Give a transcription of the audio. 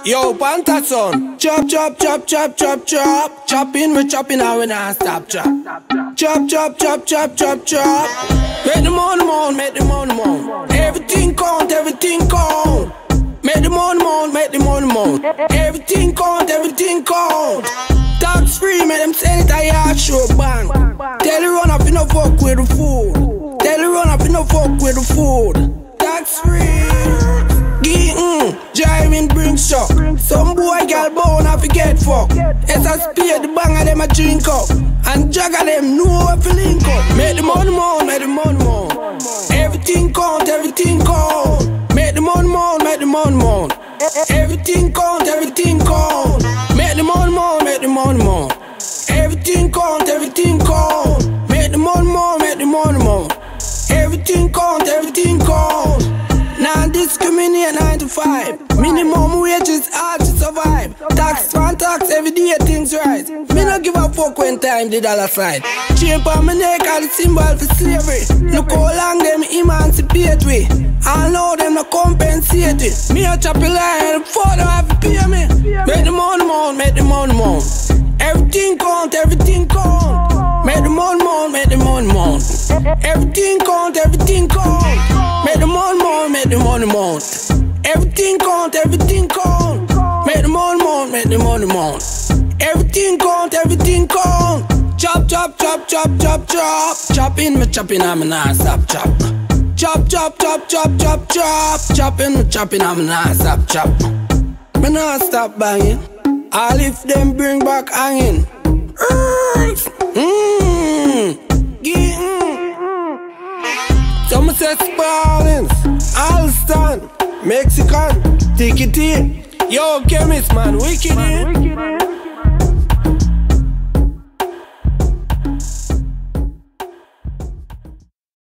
Yo, Panther son, chop, chop, chop, chop, chop, chop. Chopping, we chopping, and we not stop chop. Chop, chop, chop, chop, chop, chop. Make the money moan, make the money moan. Everything count, everything count. Make the money moan, make the money moan. Everything count, everything count. Tax free, make them sell it a yard show bang. Tell the run up, you no fuck with the food. Tell the run up, you no fuck with the food. Tax free. Driving bring shock. Some boy girl born I forget fuck. It's a speed, the banger them a drink up. And jagger them know what to link up. Make the money moan, make the money moan. Everything count, everything count. Make the money moan, make the money moan. Everything count, everything count. Make the money moan, make the money moan. Everything count, everything count. Make the money moan, make the money moan. Everything count, everything count. Non-discriminate 9 to 5. Minimum wage is hard to survive. Tax on tax, every day things rise. Me no give a fuck when time the dollar side. Chain on my neck are the symbol for slavery. Look how long them emancipate we. I know them no compensate it. Me a chop a line, fuck them have to pay me. Make the money moan, make the money moan. Everything count, everything count. Make the money moan, make the money moan. Everything count, everything count. Make the money moan, make the money moan. Everything count, everything count. Make the money moan, make the money moan. Everything count, everything count. Chop, chop, chop, chop, chop, chop. Chopping, me chopping, I'm not stop chop. Chop, chop, chop, chop, chop, chop. Chopping, me chopping, I'm not stop chop. Me not stop banging. All if them bring back hanging. Some say Spaldings, Alston, Mexican, take it in. Yo, chemist man, wicked in.